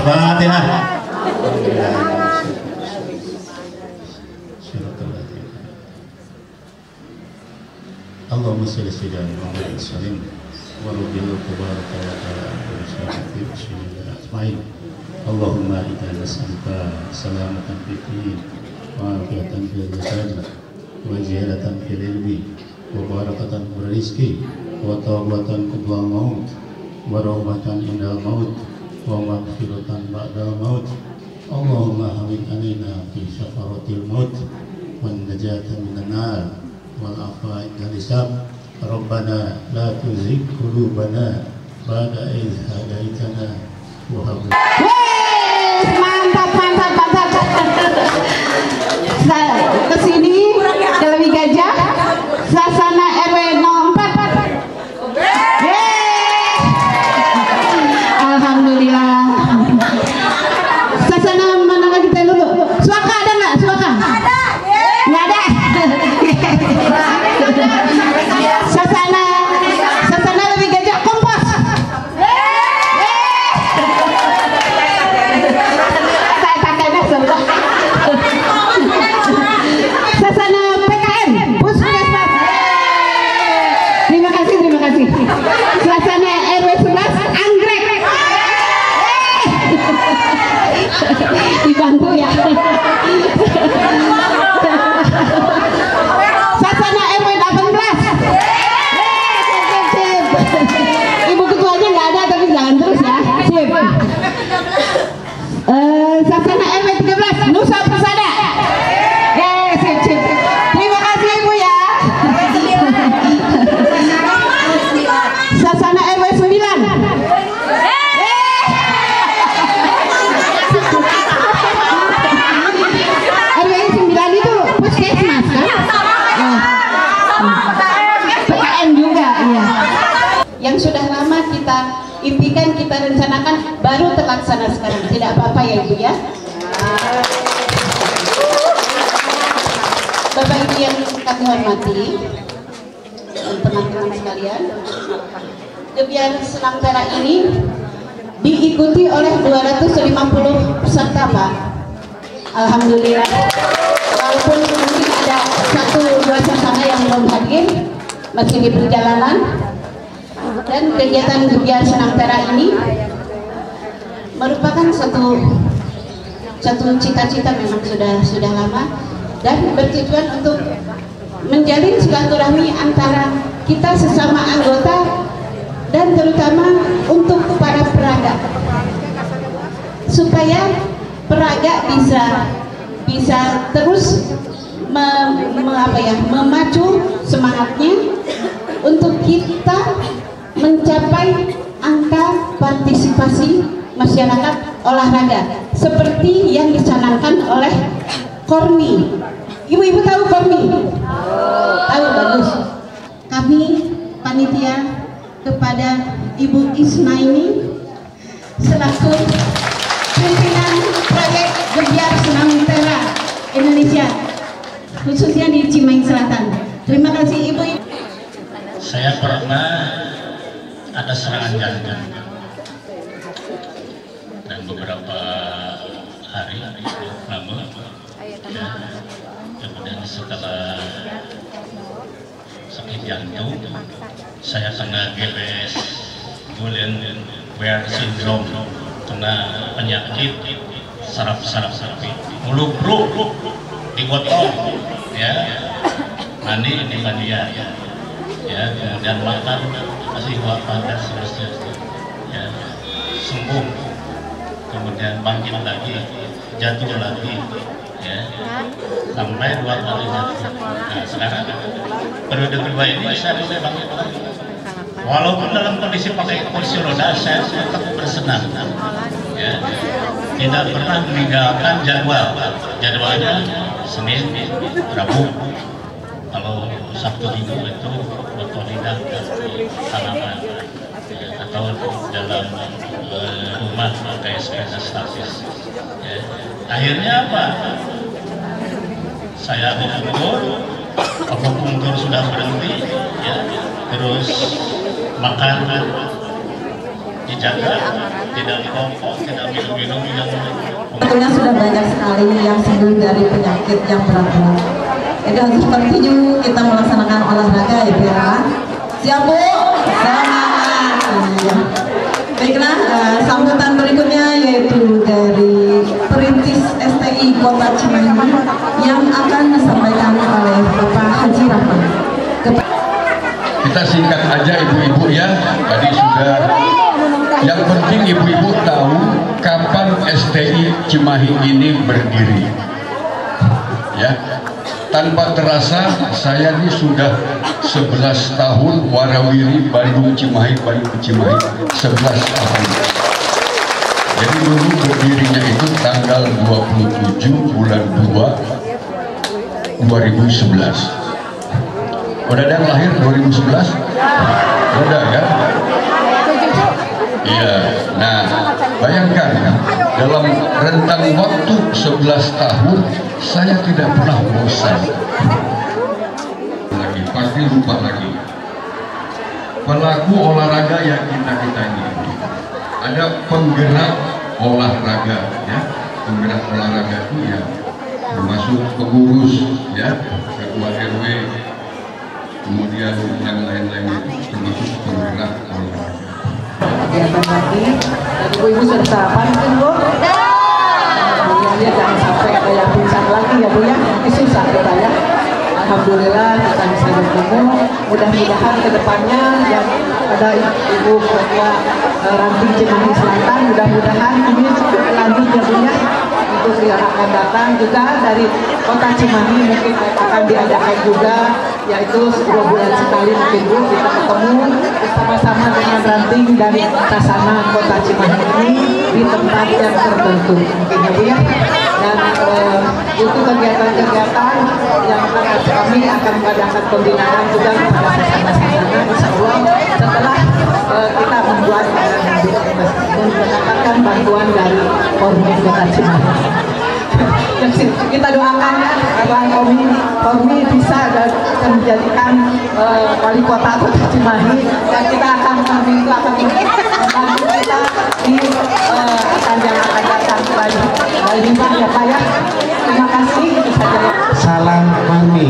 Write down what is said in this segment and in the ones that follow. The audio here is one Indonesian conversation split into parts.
Al-Fatihah. Allahumma salli ala Muhammad sallim wa radiyallahu tabaraka wa ta'ala wa bismillahirrahmanirrahim. Allahumma inna nas'aluka salamatan fid din wa afiatan fil jasad wa ziyadatan fil ilmi wa barakatan fil rizqi wa tawbatan qabla maut wa rahmatan indal maut wa maghfiratan ba'dal maut. Allahumma hawwin alaina fi syafaratil maut wan najata minan nar wal afwa indal hisab. Rabbana la tuzigh qulubana ba'da idh hadaitana wa hab mantap. Kesini Dewi Gajah Sasana RW 04. Alhamdulillah. Sasana mana lagi kita dulu? Suaka ada nggak? Suaka? Nggak ada. Sasana Dewi Gajah Kompos. Saya pakai semua. Sasana PKM Puskesmas. Terima kasih. Sasana RW 11 Anggrek. Dibantu ya. Sasana RW 18. Sip. Ibu ketuanya nggak ada tapi jangan terus ya. Sip. Sasana RW 13 Nusa Persada. Sip. Terima kasih Ibu ya. Sasana RW 9. RW 9 itu Puskesmas kan? PKM juga iya. Yang sudah lama kita impikan, kita rencanakan, baru terlaksana sekarang. Tidak apa-apa ya Ibu ya. Bapak Ibu yang kami hormati dan teman-teman sekalian, Gebiar Senam Perak ini diikuti oleh 250 peserta Pak. Alhamdulillah. Walaupun mungkin ada 1-2 sasana yang belum hadir, masih di perjalanan. Dan kegiatan Gebiar Senam Perak ini merupakan satu cita-cita memang sudah lama, dan bertujuan untuk menjalin silaturahmi antara kita sesama anggota dan terutama untuk para peraga, supaya peraga bisa terus memacu semangatnya untuk kita mencapai angka partisipasi masyarakat olahraga seperti yang dicanangkan oleh Kormi. Ibu-ibu tahu Kormi? Tahu, bagus. Kami panitia kepada Ibu Ismaini selaku pimpinan proyek Gebiar Senam Perak Indonesia, khususnya di Cimahi Selatan. Terima kasih Ibu. Saya pernah ada serangan jantung dan beberapa hari lama ya, kemudian setelah sakit jantung saya kena GWS, Guillain-Barré syndrome, kena penyakit saraf sapi muluk-muluk digotong ya, mandi dia ya, kemudian makan masih wafat dan seterusnya ya, sembuh, kemudian bangkit lagi, jatuh lagi ya, sampai 2 kali jatuh. Nah sekarang periode kedua ini saya mulai bangkit lagi, walaupun dalam kondisi pakai kursi roda saya tetap bersenam ya, tidak pernah meninggalkan jadwalnya Senin, Rabu, kalau Sabtu Minggu itu otodidak halaman atau dalam rumah pakai sepeda statis ya. Akhirnya apa? Saya akupunktur sudah berhenti ya, terus makan dijaga, tidak merokok, tidak minum-minum yang Tentunya sudah banyak sekali yang sembuh dari penyakit yang berat-berat. Jadi harus continue kita melaksanakan olahraga ya Bu ya. Siap Bu? Semangat. Iya. Baiklah, sambutan berikutnya yaitu dari Perintis STI Kota Cimahi yang akan disampaikan oleh Bapak Haji Rahman. Kita singkat aja ibu-ibu ya, tadi sudah. Yang penting ibu-ibu tahu kapan STI Cimahi ini berdiri. Ya, tanpa terasa saya ini sudah 11 tahun warawiri Bandung Cimahi 11 tahun. Jadi dulu berdirinya itu tanggal 27 bulan 2 2011. Udah ada yang lahir 2011? Udah kan? Iya. Nah, bayangkan dalam rentang waktu 11 tahun saya tidak pernah bosan. Lagi pasti lupa lagi. Pelaku olahraga yang kita ini ada penggerak olahraga ya. Penggerak olahraga itu ya termasuk pengurus ya, ketua RW, kemudian yang lain-lain itu termasuk penggerak olahraga. Kegiatan lagi, dan ibu-ibu sudah sarapan kan Bu? Kemudian jangan sampai ada yang pingsan lagi ya Bu ya, ini susah kita ya. Alhamdulillah kita bisa bertemu, mudah-mudahan ke depannya yang ada Ibu Ketua Ranting Cimahi Selatan, mudah-mudahan ini lanjut ya Bu ya. Untuk yang akan datang juga dari Kota Cimahi mungkin akan diadakan juga, yaitu 2 bulan sekali mungkin Bu kita ketemu bersama-sama dengan Ranting dari Kasana Kota Cimahi ini di tempat yang tertentu mungkin ya Bu ya. Dan itu kegiatan-kegiatan yang kami akan mengadakan pembinaan juga kepada Kasana Insya Allah setelah kita membuat mendapatkan bantuan dari Formi Kota Cimahi. Kita doakan ya Bang Formi bisa dan menjadikan wali kota Kota Cimahi, dan kita akan membantu kita di akan yang akan datang lagi ya Pak ya. Terima kasih. Salam Mami.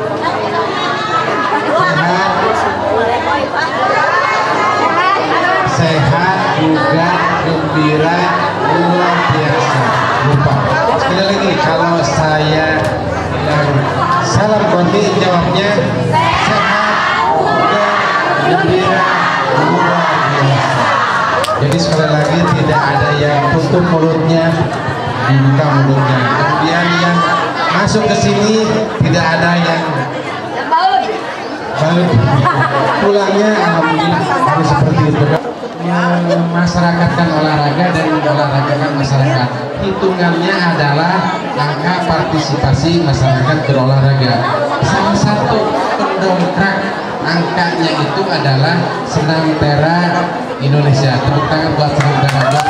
Sehat juga gembira luar biasa. Lupa. Sekali lagi kalau saya bilang salam Konti, jawabnya sehat juga gembira luar biasa. Jadi sekali lagi tidak ada yang tutup mulutnya, dibuka mulutnya. Kemudian yang masuk ke sini tidak ada yang pulangnya alhamdulillah harus seperti itu. Memasyarakatkan olahraga dan mengolahragakan masyarakat, hitungannya adalah angka partisipasi masyarakat berolahraga. Salah satu pendongkrak angkanya itu adalah Senam Tera Indonesia. Tepuk tangan buat Senam Tera.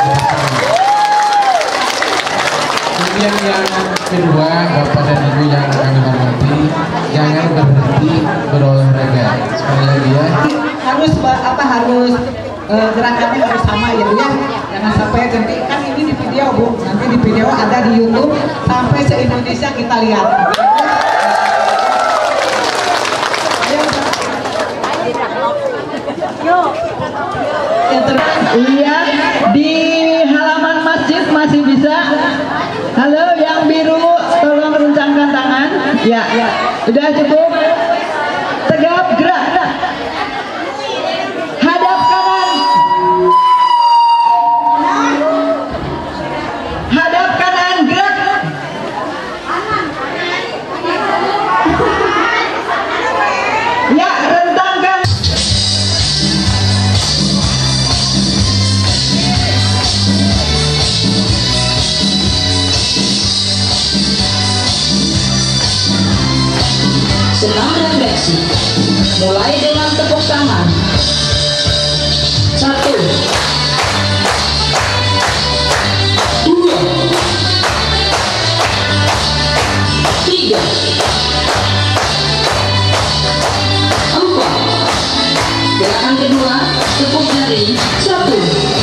Kemudian yang kedua, Bapak dan Ibu yang kami hormati, jangan berhenti berolahraga. Sekali lagi ya. Harus gerakannya harus sama ya Bu ya. Jangan sampai nanti kan ini di video Bu, nanti di video ada di YouTube sampai se-Indonesia kita lihat. Iya, di halaman masjid masih bisa. Halo, yang biru tolong rencangkan tangan. Ya, udah cukup. Tegap, gerak. Hadap kanan. Hadap kanan, gerak. Ya, rentangkan. Senam refleksi. Mulai dengan tepuk tangan. 1, 2, 3, 4. Gerakan kedua, tepuk jari. 1,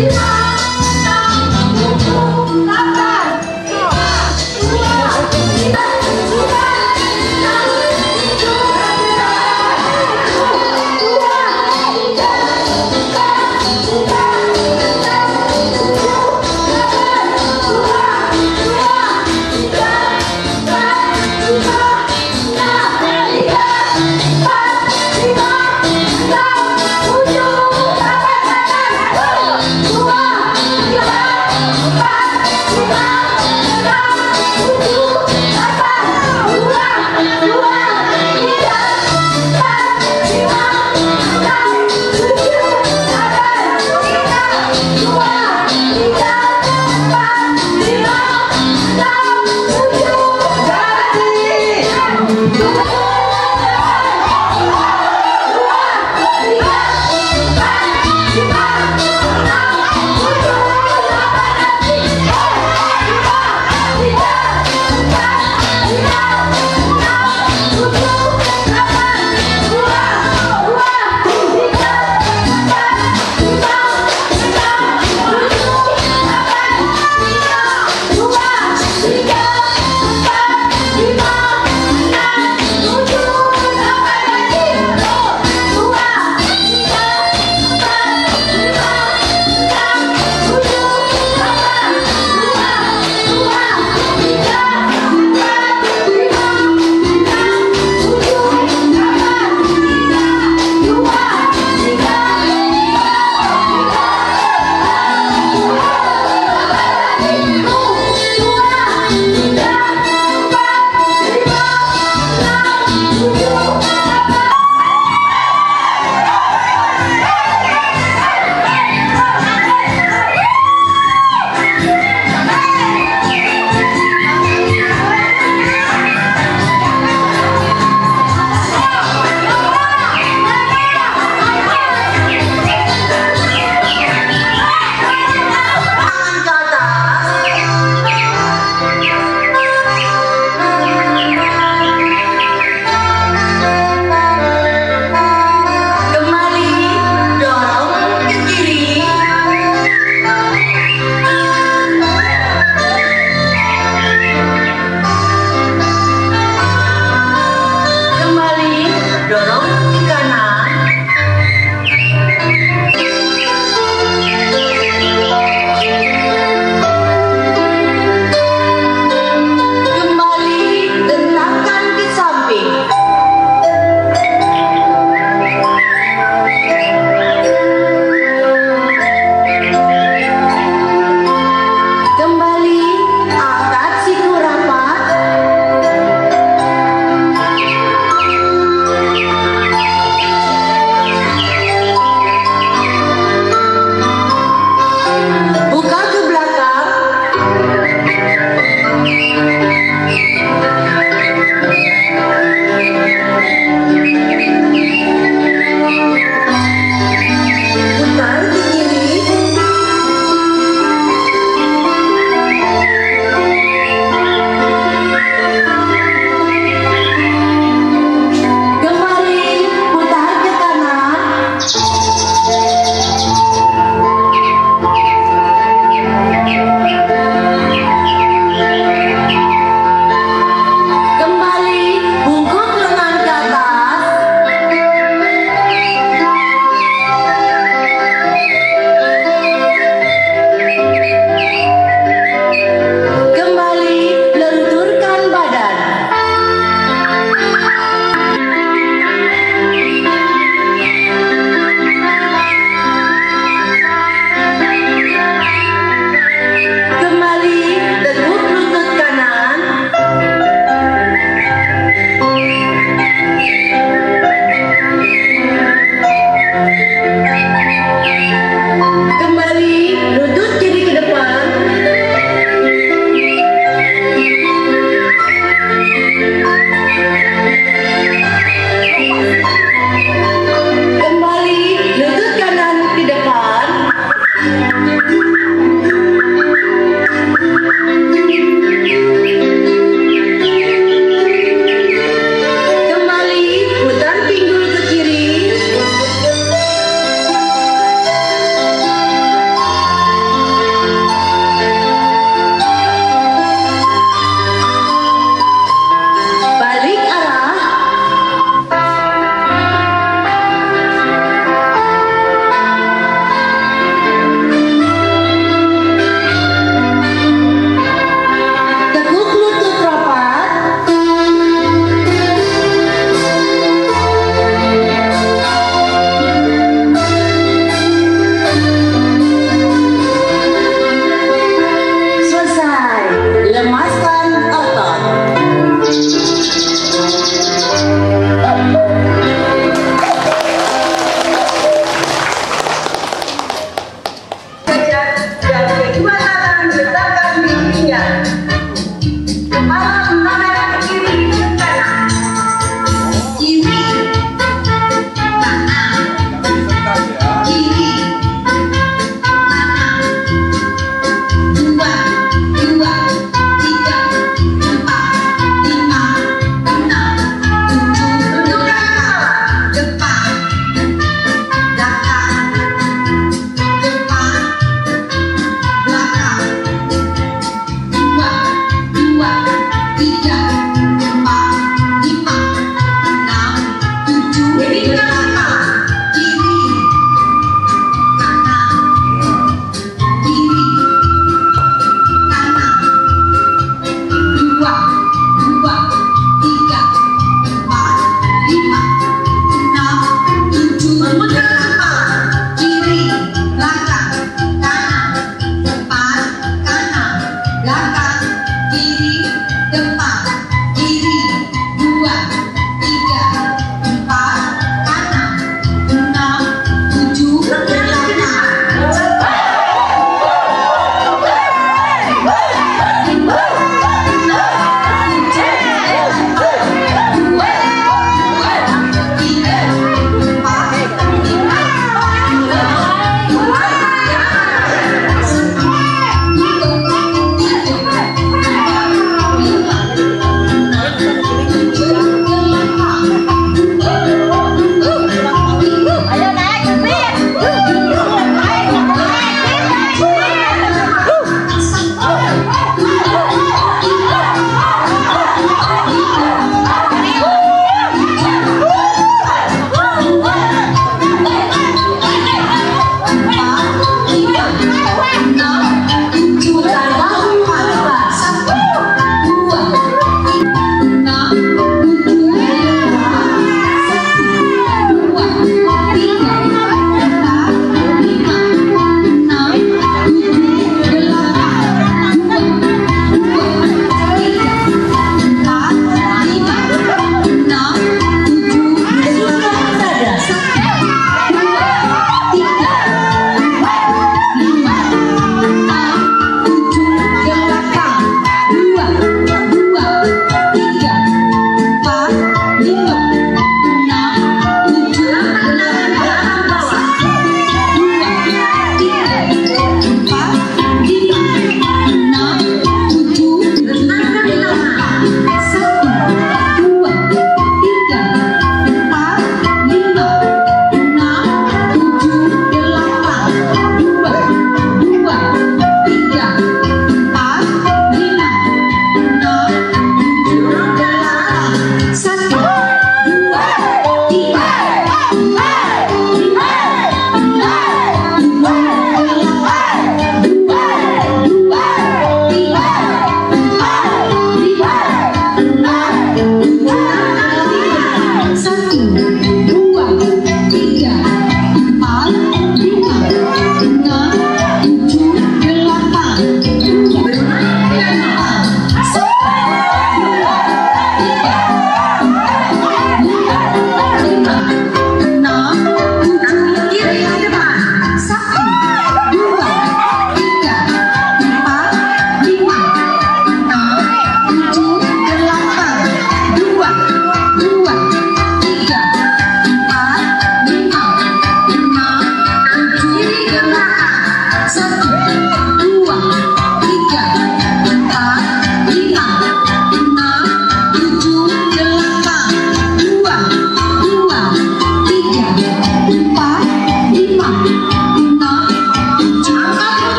Hey!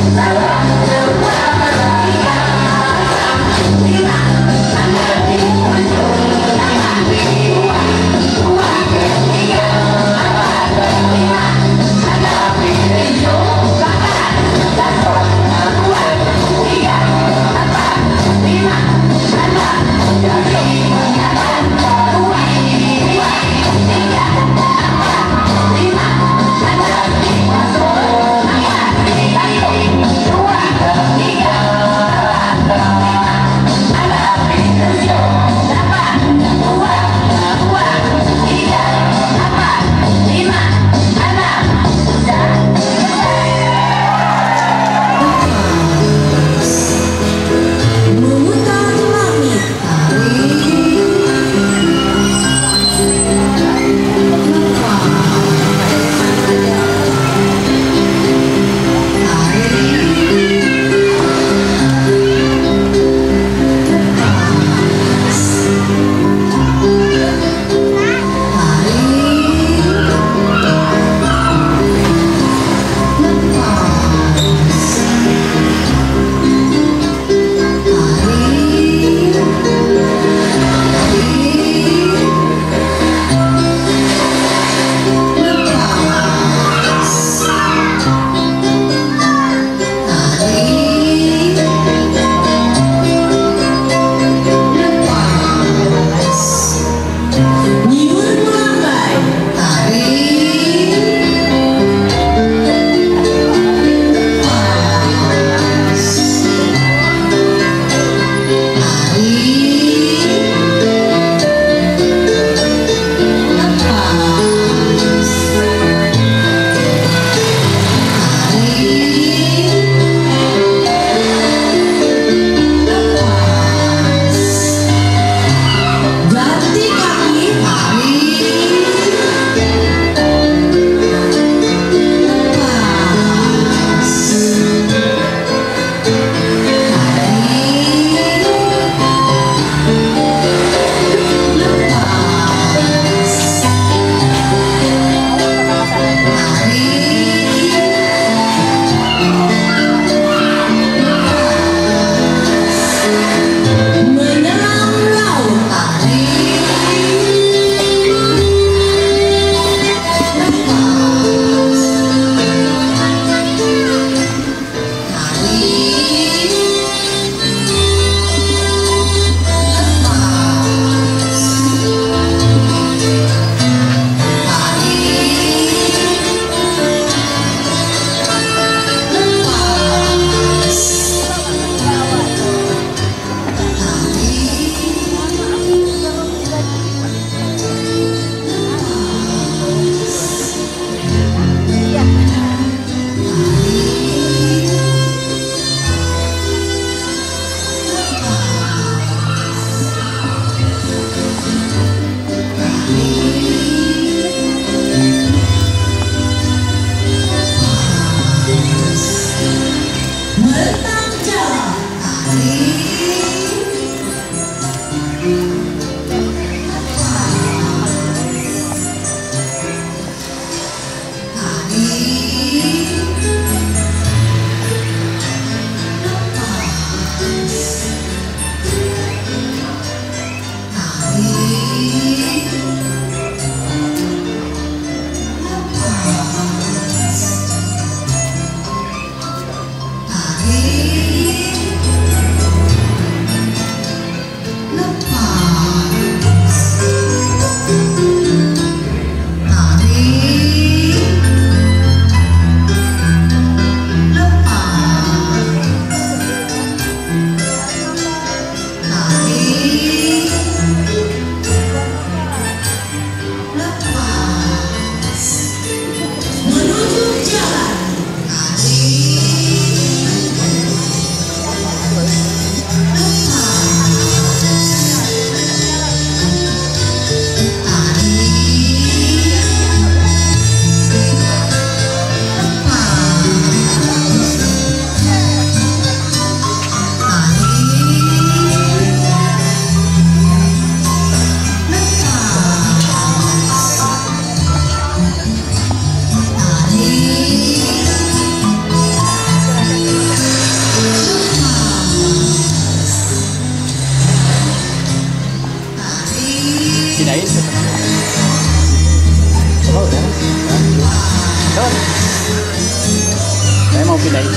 Lima, pindahin ke oh udah Don. Saya mau pindahin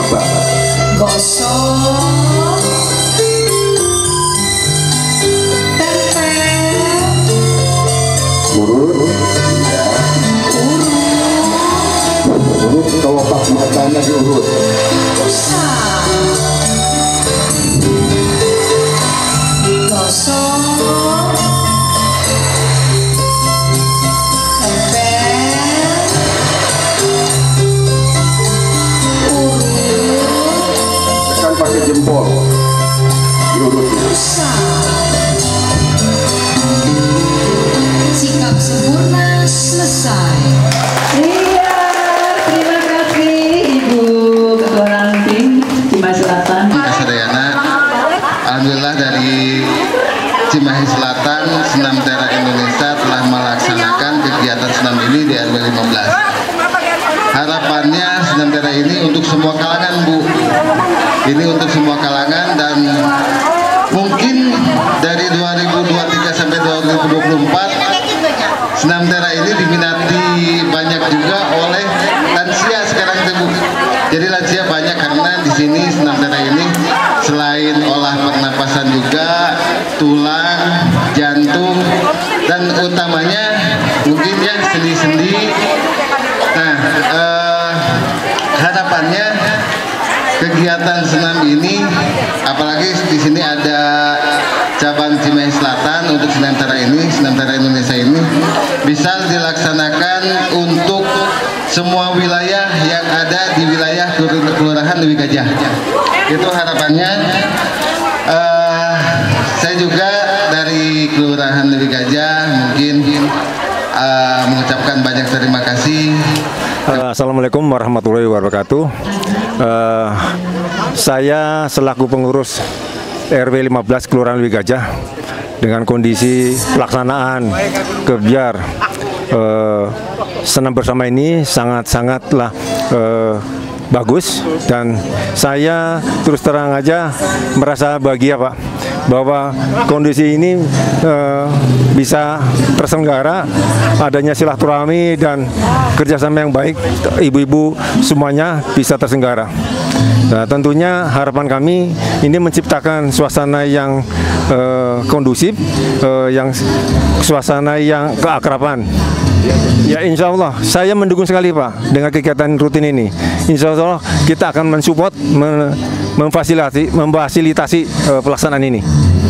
coba. Gosok Urut ya. Urut kelopak matanya diurut. usah gosok Tekan pakai jempol diurutnya. sikap sempurna selesai. Iya, terima kasih Ibu Ketua Ranting Cimahi Selatan. Sadayana, alhamdulillah dari Cimahi Selatan, Senam Tera Indonesia telah melaksanakan kegiatan senam ini di RW 15. Harapannya Senam Tera ini untuk semua kalangan, Bu. Ini untuk semua kalangan dan mungkin dari 2023 sampai 2024 Senam Tera ini diminati banyak juga oleh lansia sekarang, Bu. Jadi lansia banyak karena di sini Senam Tera ini selain olah pernapasan juga tulang, jantung, dan utamanya mungkin ya sendi-sendi. Nah, harapannya kegiatan senam ini, apalagi di sini ada cabang Cimahi Selatan untuk Senam Tera ini, Senam Tera Indonesia ini bisa dilaksanakan untuk semua wilayah yang ada di wilayah Kelurahan Leuwi Gajah. Itu harapannya. Saya juga dari Kelurahan Leuwi Gajah mungkin mengucapkan banyak terima kasih. Assalamualaikum warahmatullahi wabarakatuh. Saya selaku pengurus RW 15 Kelurahan Leuwi Gajah dengan kondisi pelaksanaan kebiar senam bersama ini sangat-sangatlah bagus, dan saya terus terang aja merasa bahagia, Pak, bahwa kondisi ini bisa terselenggara, adanya silaturahmi dan kerjasama yang baik, ibu-ibu semuanya bisa terselenggara. Nah, tentunya harapan kami ini menciptakan suasana yang kondusif, yang suasana yang keakraban. Ya, insya Allah saya mendukung sekali, Pak, dengan kegiatan rutin ini. Insya Allah kita akan mensupport, memfasilitasi pelaksanaan ini.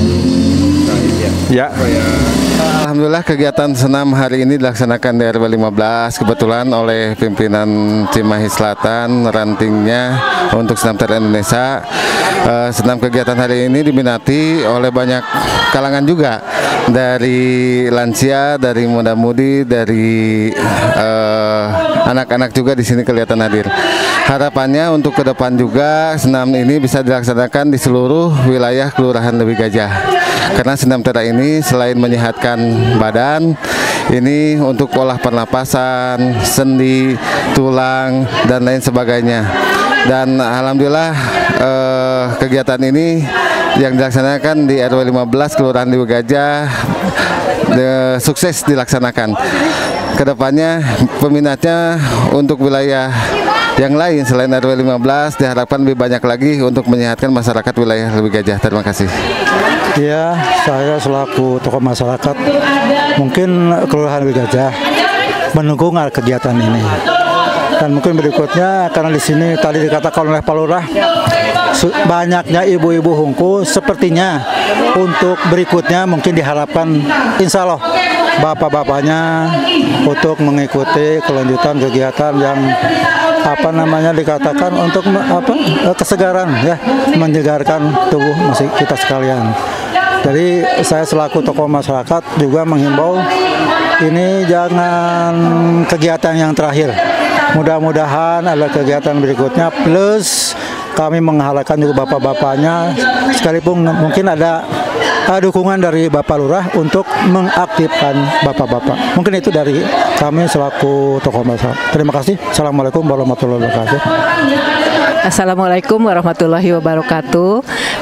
Ya. Alhamdulillah kegiatan senam hari ini dilaksanakan di RW 15 kebetulan oleh pimpinan Cimahi Selatan rantingnya untuk Senam Tera Indonesia. Senam kegiatan hari ini diminati oleh banyak kalangan juga, dari lansia, dari muda-mudi, dari anak-anak juga di sini kelihatan hadir. Harapannya untuk ke depan juga senam ini bisa dilaksanakan di seluruh wilayah Kelurahan Leuwi Gajah. Karena Senam Tera ini selain menyehatkan badan, ini untuk olah pernapasan, sendi, tulang, dan lain sebagainya. Dan alhamdulillah kegiatan ini yang dilaksanakan di RW 15 Kelurahan Leuwi Gajah sukses dilaksanakan. Kedepannya peminatnya untuk wilayah yang lain selain RW 15 diharapkan lebih banyak lagi untuk menyehatkan masyarakat wilayah Leuwi Gajah. Terima kasih. Ya, saya selaku tokoh masyarakat mungkin Kelurahan Leuwi Gajah mendukung kegiatan ini. Dan mungkin berikutnya, karena di sini tadi dikatakan oleh Pak Lurah banyaknya ibu-ibu hungku, sepertinya untuk berikutnya mungkin diharapkan insya Allah bapak-bapaknya untuk mengikuti kelanjutan kegiatan yang dikatakan untuk kesegaran, ya, menyegarkan tubuh kita sekalian. Jadi saya selaku tokoh masyarakat juga menghimbau ini jangan kegiatan yang terakhir. Mudah-mudahan ada kegiatan berikutnya, plus kami mengharapkan juga bapak-bapaknya, sekalipun mungkin ada dukungan dari Bapak Lurah untuk mengaktifkan bapak-bapak. Mungkin itu dari kami selaku tokoh masyarakat. Terima kasih. Assalamualaikum warahmatullahi wabarakatuh. Assalamualaikum warahmatullahi wabarakatuh.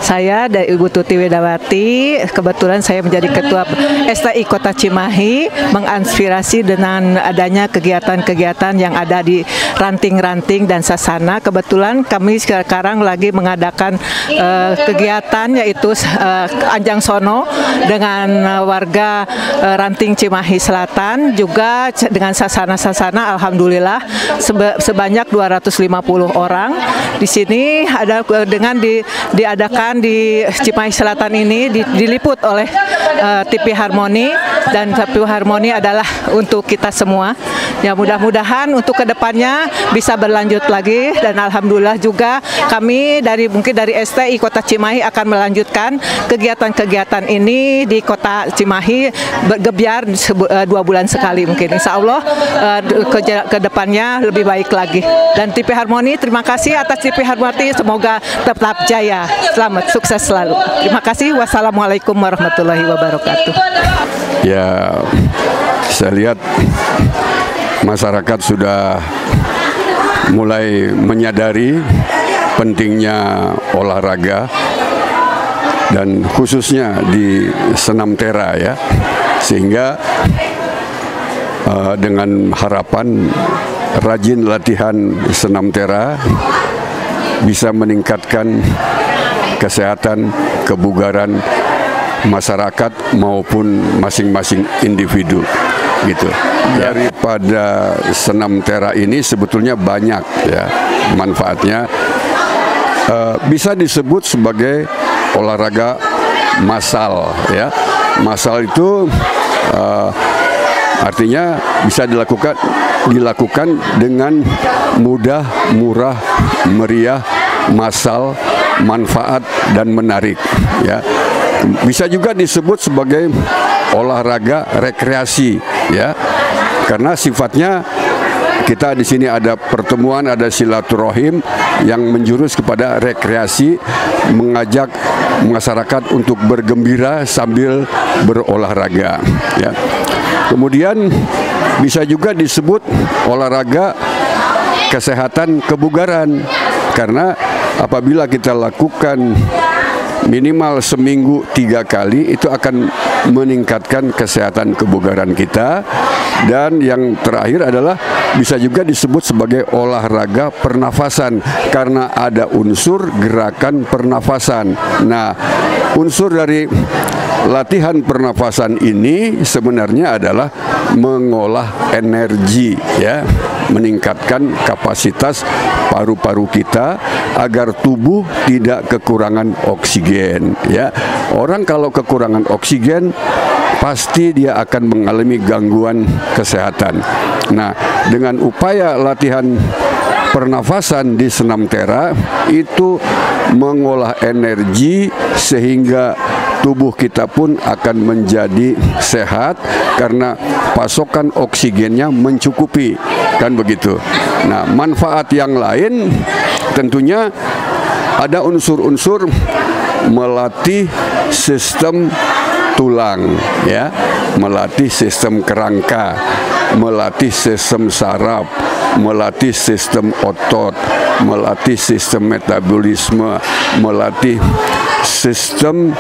Saya dari Ibu Tuti Widawati, kebetulan saya menjadi Ketua STI Kota Cimahi, menginspirasi dengan adanya kegiatan-kegiatan yang ada di ranting-ranting dan sasana. Kebetulan kami sekarang lagi mengadakan kegiatan yaitu Anjang Sono dengan warga Ranting Cimahi Selatan, juga dengan sasana-sasana alhamdulillah sebanyak 250 orang. Di sini ada dengan diadakan di Cimahi Selatan ini diliput oleh TV Harmoni, dan TV Harmoni adalah untuk kita semua. Ya, mudah-mudahan untuk kedepannya bisa berlanjut lagi, dan alhamdulillah juga kami mungkin dari STI Kota Cimahi akan melanjutkan kegiatan-kegiatan ini di Kota Cimahi, bergebiar 2 bulan sekali mungkin. Insya Allah ke depannya lebih baik lagi. Dan TV Harmoni, terima kasih atas TV Harmoni, semoga tetap jaya. Selamat, sukses selalu. Terima kasih. Wassalamualaikum warahmatullahi wabarakatuh. Ya, saya lihat masyarakat sudah mulai menyadari pentingnya olahraga, dan khususnya di senam tera ya, sehingga dengan harapan rajin latihan senam tera bisa meningkatkan kesehatan, kebugaran masyarakat maupun masing-masing individu gitu. Daripada senam tera ini sebetulnya banyak ya manfaatnya, bisa disebut sebagai olahraga massal ya. Massal itu artinya bisa dilakukan dengan mudah, murah, meriah, massal, manfaat dan menarik ya. Bisa juga disebut sebagai olahraga rekreasi ya, karena sifatnya kita di sini ada pertemuan, ada silaturahim yang menjurus kepada rekreasi, mengajak masyarakat untuk bergembira sambil berolahraga ya. Kemudian bisa juga disebut olahraga kesehatan kebugaran, karena apabila kita lakukan minimal seminggu 3 kali, itu akan meningkatkan kesehatan kebugaran kita. Dan yang terakhir adalah bisa juga disebut sebagai olahraga pernafasan, karena ada unsur gerakan pernafasan. Nah, unsur dari latihan pernafasan ini sebenarnya adalah mengolah energi ya, meningkatkan kapasitas paru-paru kita agar tubuh tidak kekurangan oksigen ya. Orang kalau kekurangan oksigen pasti dia akan mengalami gangguan kesehatan. Nah, dengan upaya latihan pernafasan di senam tera itu mengolah energi sehingga tubuh kita pun akan menjadi sehat karena pasokan oksigennya mencukupi, kan begitu. Nah, manfaat yang lain tentunya ada unsur-unsur melatih sistem tulang ya, melatih sistem kerangka, melatih sistem saraf, melatih sistem otot, melatih sistem metabolisme, melatih sistem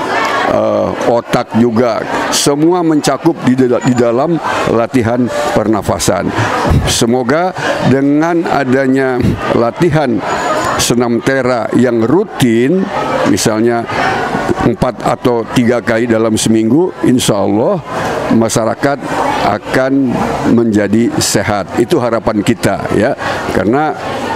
otak juga. Semua mencakup di dalam latihan pernafasan. Semoga dengan adanya latihan senam tera yang rutin, misalnya 4 atau 3 kali dalam seminggu, insya Allah masyarakat akan menjadi sehat. Itu harapan kita ya, karena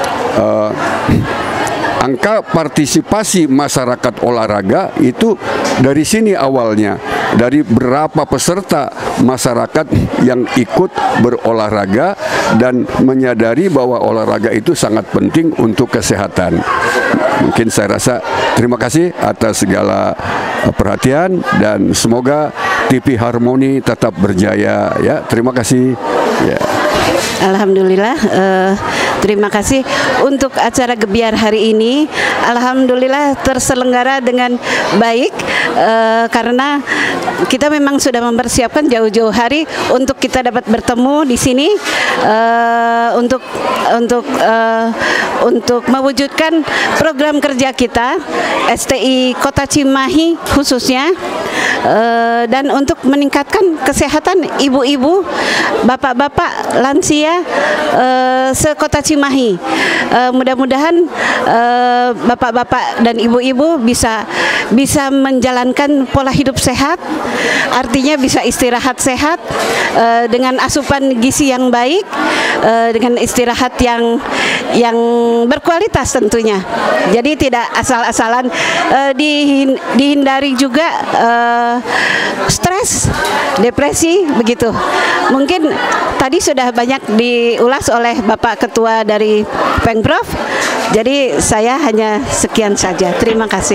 angka partisipasi masyarakat olahraga itu dari sini awalnya, dari berapa peserta masyarakat yang ikut berolahraga dan menyadari bahwa olahraga itu sangat penting untuk kesehatan. Mungkin saya rasa terima kasih atas segala perhatian dan semoga TV Harmoni tetap berjaya ya. Terima kasih ya. Alhamdulillah Terima kasih untuk acara Gebiar hari ini. Alhamdulillah terselenggara dengan baik karena kita memang sudah mempersiapkan jauh-jauh hari untuk kita dapat bertemu di sini untuk mewujudkan program kerja kita STI Kota Cimahi khususnya dan untuk meningkatkan kesehatan ibu-ibu, bapak-bapak, lansia se-Kota Cimahi. Mudah-mudahan bapak-bapak dan ibu-ibu bisa menjalankan pola hidup sehat, artinya bisa istirahat sehat dengan asupan gizi yang baik, dengan istirahat yang berkualitas tentunya. Jadi tidak asal-asalan, dihindari juga stres, depresi begitu. Mungkin tadi sudah banyak diulas oleh Bapak Ketua dari Pengprov. Jadi saya hanya sekian saja. Terima kasih.